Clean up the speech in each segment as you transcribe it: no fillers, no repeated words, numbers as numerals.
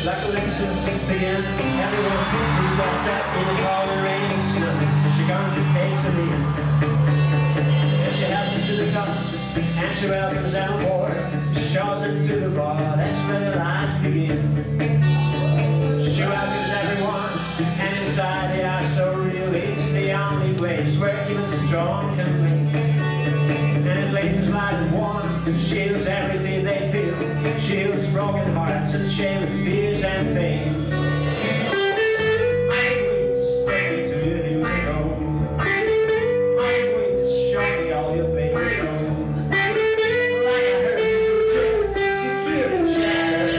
recollections begin. Everyone who's locked up in the falling rain and snow. She comes and takes her leave. And she helps her to the top, and she welcomes them aboard. She shows her to the bar, that's where the lines begin. She welcomes everyone, and inside they are so real. It's the only place where even the strong can bleed. And it lays us light and warm, she heals everything they feel. She heals broken hearts and shame and fears and pain. My wings take me to your hills and home. My wings show me all your fingers home. Like I heard you through tricks, she feared and shattered.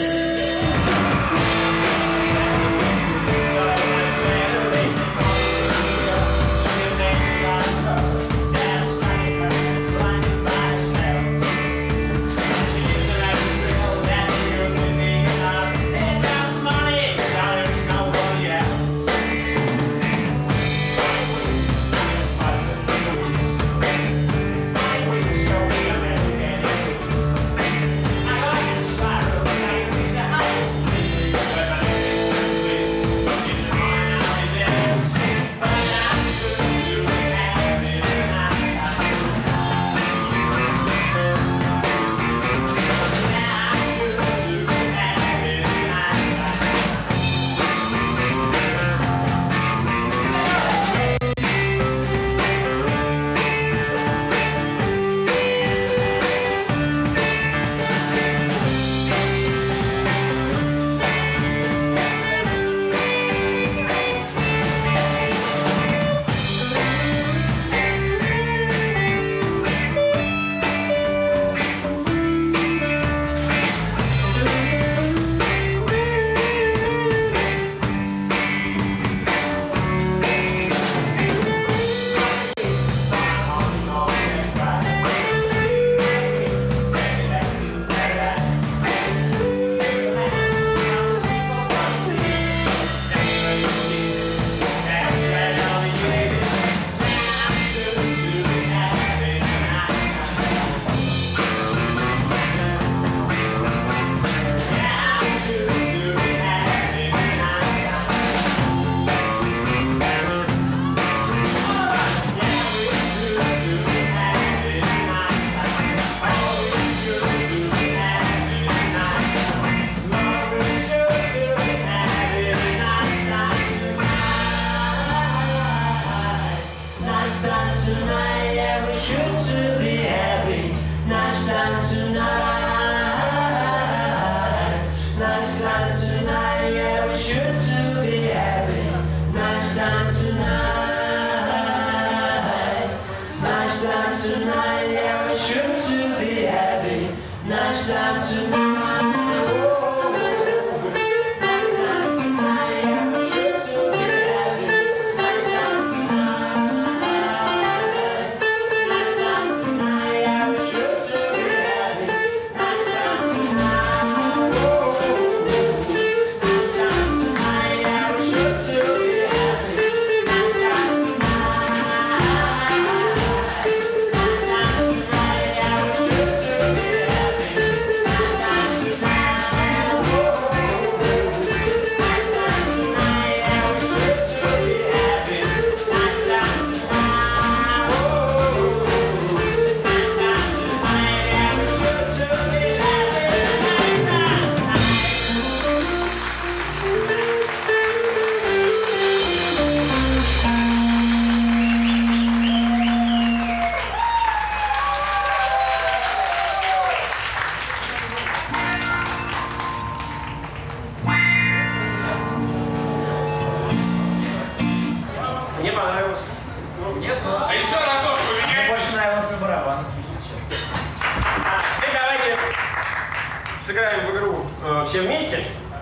Сыграем в игру все вместе,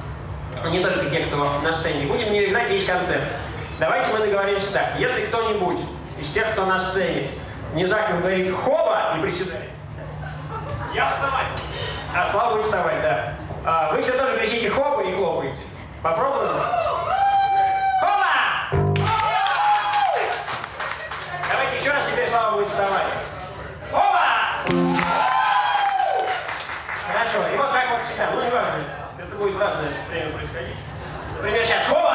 не только те, кто на сцене. Будем не играть весь концерт. Давайте мы договоримся так. Если кто-нибудь из тех, кто на сцене, внезапно говорит «хоба» и приседает, я вставать. А Слава будет вставать, да. Вы все тоже кричите «хоба» и хлопаете. Попробуем? Хоба! Давайте еще раз, теперь Слава будет вставать. Хоба! Хорошо, и вот так вот всегда. Ну, не важно. Это будет в разное время происходить. Например, сейчас хоба!